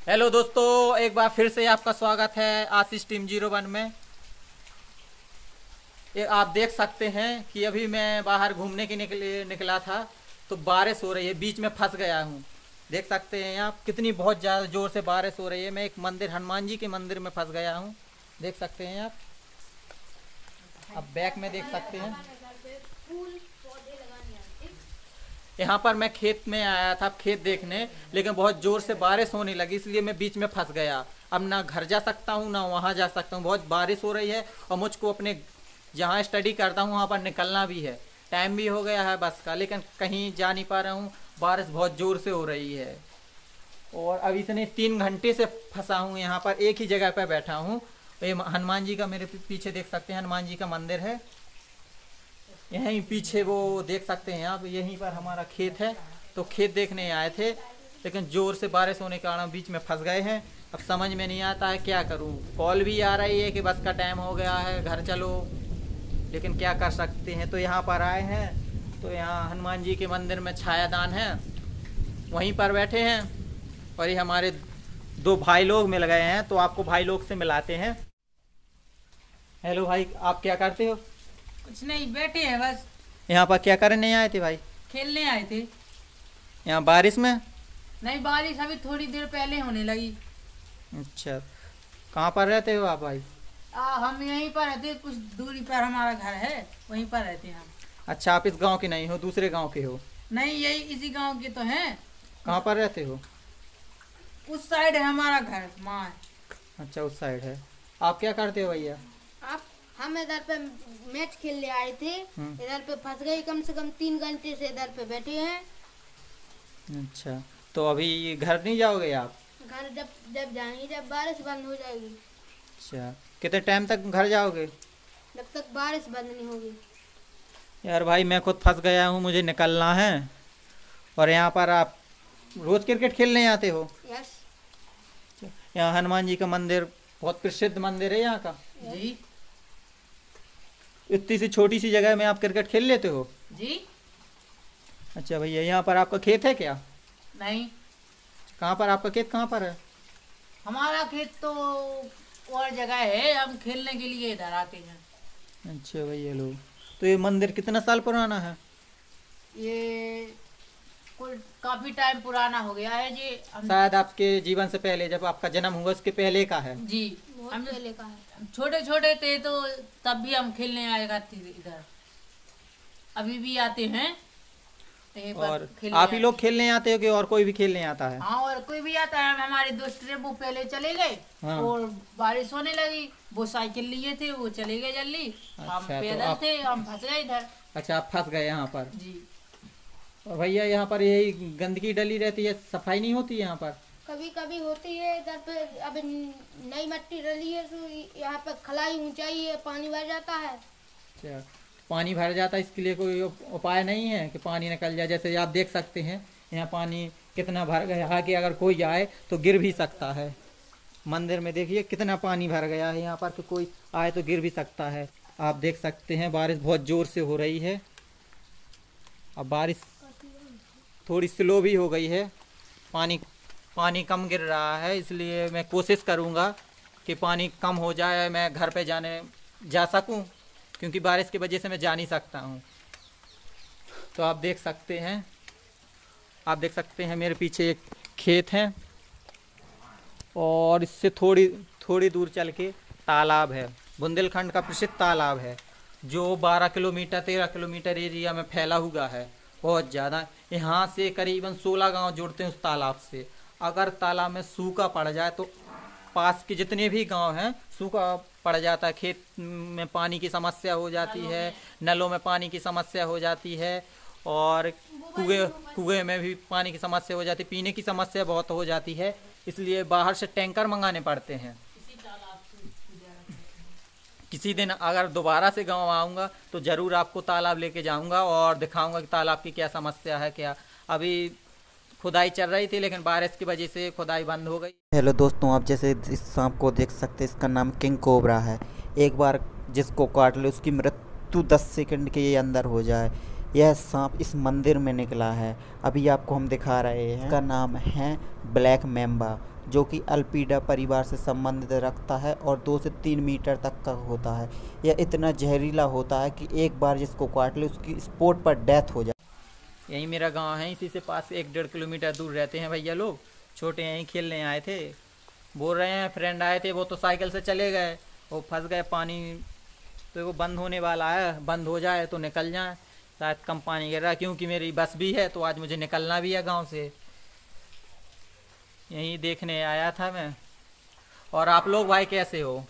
Hello दोस्तों, एक बार फिर से आपका स्वागत है आशीष टीम 01 में। ये आप देख सकते हैं कि अभी मैं बाहर घूमने के निकला था तो बारिश हो रही है, बीच में फंस गया हूँ। देख सकते हैं आप कितनी बहुत ज़्यादा ज़ोर से बारिश हो रही है। मैं एक मंदिर, हनुमान जी के मंदिर में फंस गया हूँ। देख सकते हैं आप। अब बैक में देख सकते हैं, यहाँ पर मैं खेत में आया था खेत देखने, लेकिन बहुत ज़ोर से बारिश होने लगी, इसलिए मैं बीच में फंस गया। अब ना घर जा सकता हूँ ना वहाँ जा सकता हूँ, बहुत बारिश हो रही है और मुझको अपने जहाँ स्टडी करता हूँ वहाँ पर निकलना भी है। टाइम भी हो गया है बस का, लेकिन कहीं जा नहीं पा रहा हूँ, बारिश बहुत ज़ोर से हो रही है। और अभी से नहीं 3 घंटे से फंसा हूँ यहाँ पर, एक ही जगह पर बैठा हूँ। ये हनुमान जी का मेरे पीछे देख सकते हैं, हनुमान जी का मंदिर है यहीं पीछे, वो देख सकते हैं आप। यहीं पर हमारा खेत है, तो खेत देखने आए थे, लेकिन ज़ोर से बारिश होने के कारण बीच में फंस गए हैं। अब समझ में नहीं आता है क्या करूं। कॉल भी आ रही है कि बस का टाइम हो गया है, घर चलो, लेकिन क्या कर सकते हैं। तो यहाँ पर आए हैं, तो यहाँ हनुमान जी के मंदिर में छायादान है, वहीं पर बैठे हैं। और ये हमारे 2 भाई लोग मिल गए हैं, तो आपको भाई लोग से मिलाते हैं। हेलो भाई, आप क्या करते हो? कुछ नहीं, बैठे हैं बस। यहाँ पर क्या करने आए थे भाई? खेलने आए थे। यहाँ बारिश में? नहीं, बारिश अभी थोड़ी देर पहले होने लगी। अच्छा, कहाँ पर रहते हो आप भाई? हम यहीं पर रहते, कुछ दूरी पर हमारा घर है, वहीं पर रहते हैं हम। अच्छा, आप इस गांव के नहीं हो, दूसरे गांव के हो? नहीं, यही इसी गांव के तो हैं। कहाँ पर रहते हो? उस साइड है हमारा घर, माँ। अच्छा, उस साइड है। आप क्या करते हो भैया? हम इधर पे मैच खेलने आए थे, इधर पे फंस गए। कम से कम 3 घंटे से इधर पे बैठे हैं। अच्छा, तो अभी घर नहीं जाओगे आप? घर जब जाएंगे, जब बारिश बंद हो जाएगी। अच्छा, कितने टाइम तक घर जाओगे? जब तक बारिश बंद नहीं होगी। यार भाई, मैं खुद फंस गया हूँ, मुझे निकलना है। और यहाँ पर आप रोज क्रिकेट खेलने आते हो? यस। यहाँ हनुमान जी का मंदिर बहुत प्रसिद्ध मंदिर है यहाँ का जी। इतनी सी छोटी सी जगह में आप क्रिकेट खेल लेते हो? जी। अच्छा भैया, यहाँ पर आपका खेत है क्या? नहीं। कहाँ पर आपका खेत, कहाँ पर है? हमारा खेत तो और जगह है, हम खेलने के लिए इधर आते हैं। अच्छा भैया लोग, तो ये मंदिर कितना साल पुराना है? ये कुल काफी टाइम पुराना हो गया है जी। शायद आपके जीवन से पहले, जब आपका जन्म हुआ उसके पहले का है। जी, बहुत पहले का है। छोटे छोटे थे तो तब भी हम खेलने आए करते थे इधर, अभी भी आते हैं। और आप ही लोग खेलने आते हो कि और कोई भी खेलने आता है? हाँ, और कोई भी आता है। हमारे दोस्त थे, वो पहले चले गए। हाँ। और बारिश होने लगी, वो साइकिल लिए थे, वो चले गए जल्दी। हम अच्छा, तो पैदल थे, हम फंस गए इधर। अच्छा, आप फंस गए यहाँ पर। जी। और भैया, यहाँ पर यही गंदगी डली रहती है, सफाई नहीं होती यहाँ पर? कभी कभी होती है इधर पे। अब नई मिट्टी डली है तो यहाँ पे खलाई ऊंचाई है, पानी भर जाता है। अच्छा, पानी भर जाता है, इसके लिए कोई उपाय नहीं है कि पानी निकल जाए? जैसे आप देख सकते हैं यहाँ पानी कितना भर गया है कि अगर कोई आए तो गिर भी सकता है। मंदिर में देखिए कितना पानी भर गया है यहाँ पर कि कोई आए तो गिर भी सकता है। आप देख सकते हैं बारिश बहुत ज़ोर से हो रही है। अब बारिश थोड़ी स्लो भी हो गई है, पानी कम गिर रहा है, इसलिए मैं कोशिश करूँगा कि पानी कम हो जाए, मैं घर पे जा सकूँ, क्योंकि बारिश की वजह से मैं जा नहीं सकता हूँ। तो आप देख सकते हैं मेरे पीछे एक खेत है, और इससे थोड़ी दूर चल के तालाब है, बुंदेलखंड का प्रसिद्ध तालाब है, जो 13 किलोमीटर एरिया में फैला हुआ है। बहुत ज़्यादा, यहाँ से करीबन 16 गांव जुड़ते हैं उस तालाब से। अगर तालाब में सूखा पड़ जाए तो पास के जितने भी गांव हैं सूखा पड़ जाता है, खेत में पानी की समस्या हो जाती है, नलों में पानी की समस्या हो जाती है, और कुएं में भी पानी की समस्या हो जाती है, पीने की समस्या बहुत हो जाती है। इसलिए बाहर से टैंकर मंगाने पड़ते हैं। किसी दिन अगर दोबारा से गांव आऊँगा तो ज़रूर आपको तालाब लेके जाऊँगा और दिखाऊँगा कि तालाब की क्या समस्या है। क्या अभी खुदाई चल रही थी, लेकिन बारिश की वजह से खुदाई बंद हो गई। हेलो दोस्तों, आप जैसे इस सांप को देख सकते हैं, इसका नाम किंग कोबरा है। एक बार जिसको काट ले उसकी मृत्यु 10 सेकंड के अंदर हो जाए। यह सांप इस मंदिर में निकला है, अभी आपको हम दिखा रहे हैं। इसका नाम है ब्लैक मैम्बा। जो कि अल्पीडा परिवार से संबंधित रखता है और 2 से 3 मीटर तक का होता है। यह इतना जहरीला होता है कि एक बार जिसको काट ले उसकी स्पॉट पर डेथ हो जाए। यही मेरा गांव है, इसी से पास 1-1.5 किलोमीटर दूर रहते हैं भैया लोग। छोटे यहीं खेलने आए थे, बोल रहे हैं फ्रेंड आए थे, वो तो साइकिल से चले गए, वो फंस गए पानी। तो वो बंद होने वाला है, बंद हो जाए तो निकल जाए, शायद कम पानी गिर रहा है। क्योंकि मेरी बस भी है तो आज मुझे निकलना भी है गांव से। यहीं देखने आया था मैं। और आप लोग भाई कैसे हो?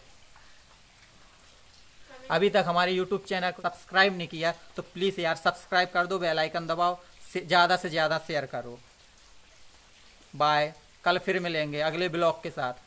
अभी तक हमारे YouTube चैनल को सब्सक्राइब नहीं किया तो प्लीज़ यार सब्सक्राइब कर दो, बेल आइकन दबाओ, ज़्यादा से ज़्यादा शेयर करो। बाय, कल फिर मिलेंगे अगले ब्लॉग के साथ।